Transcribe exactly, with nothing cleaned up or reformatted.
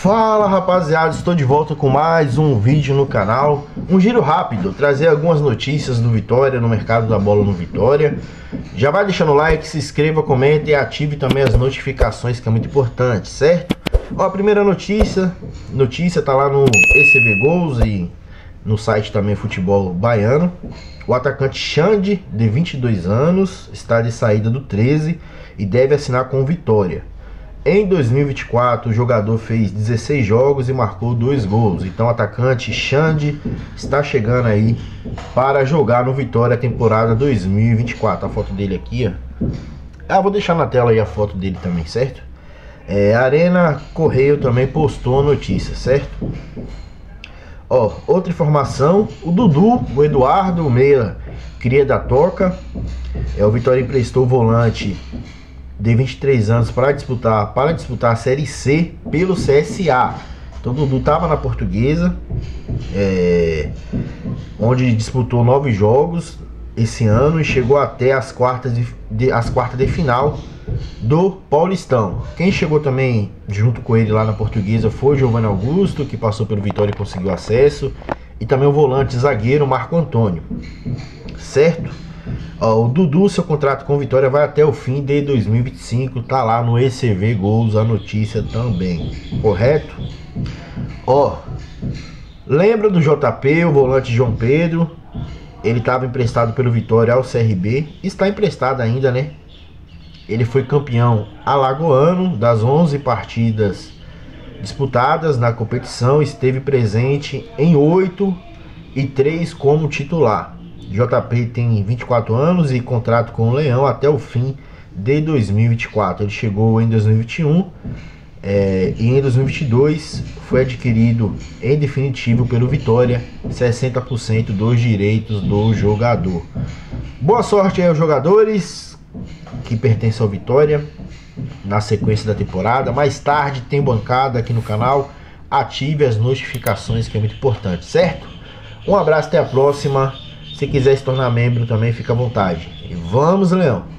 Fala rapaziada, estou de volta com mais um vídeo no canal. Um giro rápido, trazer algumas notícias do Vitória, no mercado da bola no Vitória. Já vai deixando o like, se inscreva, comente e ative também as notificações, que é muito importante, certo? Ó, a primeira notícia, notícia tá lá no E C V Gols e no site também Futebol Baiano. O atacante Xande, de vinte e dois anos, está de saída do treze e deve assinar com o Vitória. Em dois mil e vinte e quatro, o jogador fez dezesseis jogos e marcou dois gols. Então o atacante Xande está chegando aí para jogar no Vitória temporada dois mil e vinte e quatro. A foto dele aqui, ó. Ah, vou deixar na tela aí a foto dele também, certo? É, a Arena Correio também postou a notícia, certo? Ó, outra informação, o Dudu, o Eduardo, o meia cria da Toca. É, o Vitória emprestou o volante de vinte e três anos para disputar, para disputar a Série C pelo C S A. Então o Dudu estava na Portuguesa, é, onde disputou nove jogos esse ano e chegou até as quartas de, de, as quartas de final do Paulistão. Quem chegou também junto com ele lá na Portuguesa foi o Giovanni Augusto, que passou pelo Vitória e conseguiu acesso, e também o volante zagueiro Marco Antônio, certo? Ó, o Dudu, seu contrato com o Vitória vai até o fim de dois mil e vinte e cinco, tá lá no E C V Gols a notícia também, correto? Ó, lembra do J P, o volante João Pedro? Ele estava emprestado pelo Vitória ao C R B, está emprestado ainda, né? Ele foi campeão alagoano das onze partidas disputadas na competição, esteve presente em oito e três como titular. J P tem vinte e quatro anos e contrato com o Leão até o fim de dois mil e vinte e quatro. Ele chegou em dois mil e vinte e um é, e em dois mil e vinte e dois foi adquirido em definitivo pelo Vitória, sessenta por cento dos direitos do jogador. Boa sorte aí aos jogadores que pertencem ao Vitória na sequência da temporada. Mais tarde tem bancada aqui no canal. Ative as notificações, que é muito importante, certo? Um abraço, até a próxima. Se quiser se tornar membro também, fica à vontade. E vamos, Leão!